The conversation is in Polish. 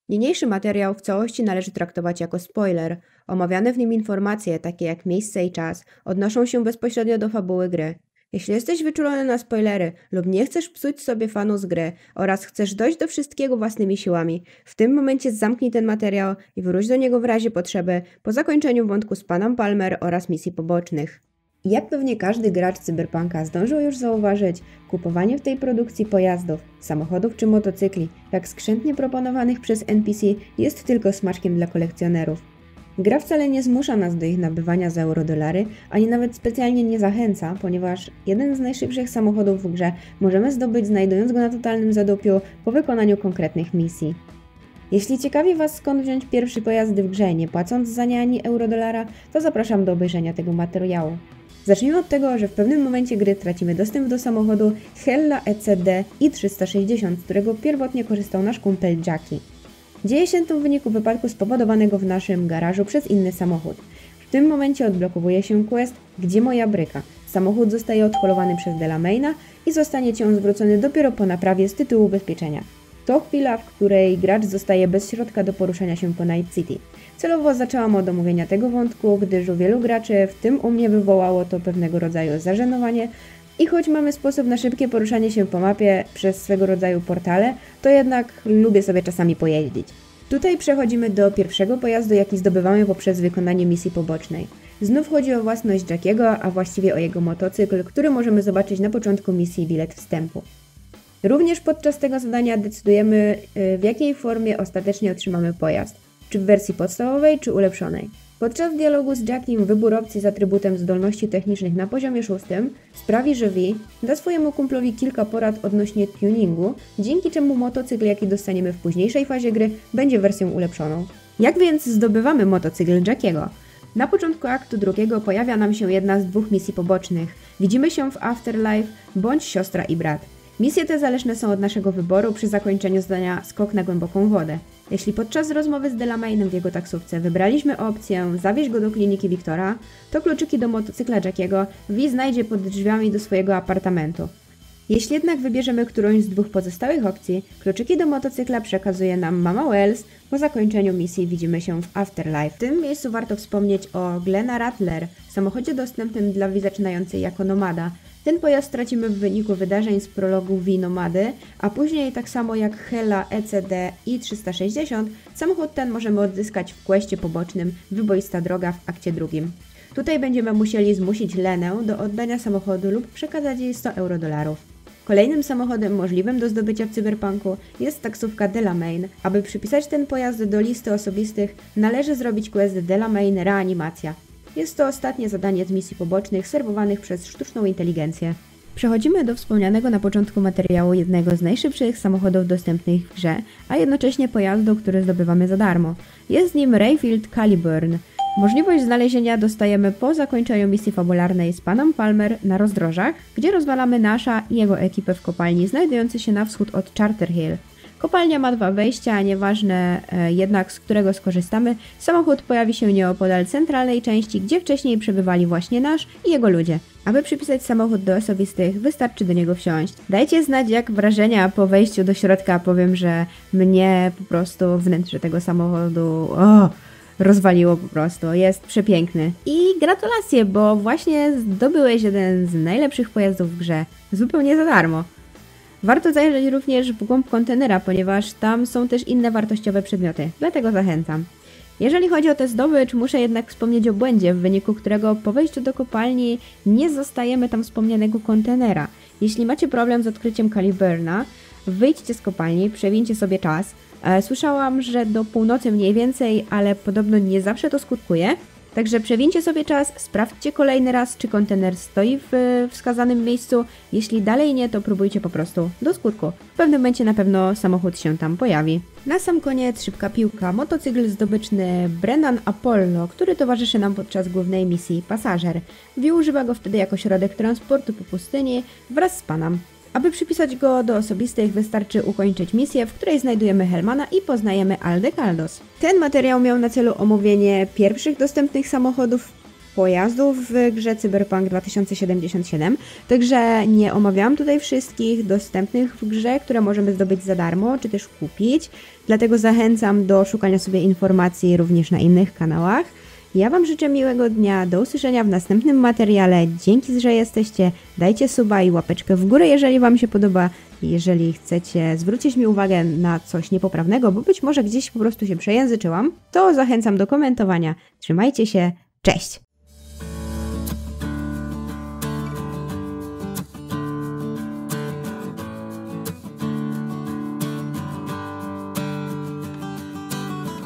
Niniejszy materiał w całości należy traktować jako spoiler. Omawiane w nim informacje, takie jak miejsce i czas, odnoszą się bezpośrednio do fabuły gry. Jeśli jesteś wyczulony na spoilery lub nie chcesz psuć sobie fanu z gry oraz chcesz dojść do wszystkiego własnymi siłami, w tym momencie zamknij ten materiał i wróć do niego w razie potrzeby po zakończeniu wątku z Panem Palmer oraz misji pobocznych. Jak pewnie każdy gracz Cyberpunka zdążył już zauważyć, kupowanie w tej produkcji pojazdów, samochodów czy motocykli, tak skrzętnie proponowanych przez NPC, jest tylko smaczkiem dla kolekcjonerów. Gra wcale nie zmusza nas do ich nabywania za eurodolary, ani nawet specjalnie nie zachęca, ponieważ jeden z najszybszych samochodów w grze możemy zdobyć znajdując go na totalnym zadupiu po wykonaniu konkretnych misji. Jeśli ciekawi Was skąd wziąć pierwsze pojazdy w grze, nie płacąc za nie ani eurodolara, to zapraszam do obejrzenia tego materiału. Zacznijmy od tego, że w pewnym momencie gry tracimy dostęp do samochodu Hella ECD i360, z którego pierwotnie korzystał nasz kumpel Jackie. Dzieje się to w wyniku wypadku spowodowanego w naszym garażu przez inny samochód. W tym momencie odblokowuje się quest Gdzie moja bryka? Samochód zostaje odholowany przez Delamaina i zostanie Ci on zwrócony dopiero po naprawie z tytułu ubezpieczenia. To chwila, w której gracz zostaje bez środka do poruszania się po Night City. Celowo zaczęłam od omówienia tego wątku, gdyż u wielu graczy, w tym u mnie, wywołało to pewnego rodzaju zażenowanie i choć mamy sposób na szybkie poruszanie się po mapie przez swego rodzaju portale, to jednak lubię sobie czasami pojeździć. Tutaj przechodzimy do pierwszego pojazdu, jaki zdobywamy poprzez wykonanie misji pobocznej. Znów chodzi o własność Jackiego, a właściwie o jego motocykl, który możemy zobaczyć na początku misji Bilet Wstępu. Również podczas tego zadania decydujemy, w jakiej formie ostatecznie otrzymamy pojazd, czy w wersji podstawowej, czy ulepszonej. Podczas dialogu z Jackiem wybór opcji z atrybutem zdolności technicznych na poziomie 6 sprawi, że V da swojemu kumplowi kilka porad odnośnie tuningu, dzięki czemu motocykl, jaki dostaniemy w późniejszej fazie gry, będzie wersją ulepszoną. Jak więc zdobywamy motocykl Jackiego? Na początku aktu drugiego pojawia nam się jedna z dwóch misji pobocznych. Widzimy się w Afterlife bądź siostra i brat. Misje te zależne są od naszego wyboru przy zakończeniu zadania Skok na głęboką wodę. Jeśli podczas rozmowy z Delamainem w jego taksówce wybraliśmy opcję zawieźć go do kliniki Wiktora, to kluczyki do motocykla Jackiego V znajdzie pod drzwiami do swojego apartamentu. Jeśli jednak wybierzemy którąś z dwóch pozostałych opcji, kluczyki do motocykla przekazuje nam Mama Wells. Po zakończeniu misji widzimy się w Afterlife. W tym miejscu warto wspomnieć o Glena Rattler, samochodzie dostępnym dla V zaczynającej jako nomada. Ten pojazd tracimy w wyniku wydarzeń z prologu V Nomady, a później tak samo jak Hella ECD i360, samochód ten możemy odzyskać w questie pobocznym Wyboista droga w akcie drugim. Tutaj będziemy musieli zmusić Lenę do oddania samochodu lub przekazać jej 100 eurodolarów. Kolejnym samochodem możliwym do zdobycia w Cyberpunku jest taksówka Delamain. Aby przypisać ten pojazd do listy osobistych, należy zrobić quest Delamain Reanimacja. Jest to ostatnie zadanie z misji pobocznych serwowanych przez sztuczną inteligencję. Przechodzimy do wspomnianego na początku materiału jednego z najszybszych samochodów dostępnych w grze, a jednocześnie pojazdu, który zdobywamy za darmo. Jest nim Rayfield Caliburn. Możliwość znalezienia dostajemy po zakończeniu misji fabularnej z Panem Palmer na rozdrożach, gdzie rozwalamy Nasha i jego ekipę w kopalni znajdującej się na wschód od Charter Hill. Kopalnia ma 2 wejścia, nieważne jednak z którego skorzystamy, samochód pojawi się nieopodal centralnej części, gdzie wcześniej przebywali właśnie Nash i jego ludzie. Aby przypisać samochód do osobistych, wystarczy do niego wsiąść. Dajcie znać jak wrażenia po wejściu do środka, powiem, że mnie po prostu wnętrze tego samochodu rozwaliło po prostu, jest przepiękny. I gratulacje, bo właśnie zdobyłeś jeden z najlepszych pojazdów w grze, zupełnie za darmo. Warto zajrzeć również w głąb kontenera, ponieważ tam są też inne wartościowe przedmioty, dlatego zachęcam. Jeżeli chodzi o tę zdobycz, muszę jednak wspomnieć o błędzie, w wyniku którego po wejściu do kopalni nie zostajemy tam wspomnianego kontenera. Jeśli macie problem z odkryciem Caliburna, wyjdźcie z kopalni, przewincie sobie czas. Słyszałam, że do północy mniej więcej, ale podobno nie zawsze to skutkuje. Także przewincie sobie czas, sprawdźcie kolejny raz, czy kontener stoi w wskazanym miejscu. Jeśli dalej nie, to próbujcie po prostu do skutku. W pewnym momencie na pewno samochód się tam pojawi. Na sam koniec szybka piłka. Motocykl zdobyczny Brennan Apollo, który towarzyszy nam podczas głównej misji Pasażer. V używa go wtedy jako środek transportu po pustyni wraz z Panem. Aby przypisać go do osobistych, wystarczy ukończyć misję, w której znajdujemy Hellmana i poznajemy Aldecaldos. Ten materiał miał na celu omówienie pierwszych dostępnych samochodów pojazdów w grze Cyberpunk 2077, także nie omawiałam tutaj wszystkich dostępnych w grze, które możemy zdobyć za darmo, czy też kupić, dlatego zachęcam do szukania sobie informacji również na innych kanałach. Ja Wam życzę miłego dnia, do usłyszenia w następnym materiale, dzięki, że jesteście, dajcie suba i łapeczkę w górę, jeżeli Wam się podoba, jeżeli chcecie zwrócić mi uwagę na coś niepoprawnego, bo być może gdzieś po prostu się przejęzyczyłam, to zachęcam do komentowania, trzymajcie się, cześć!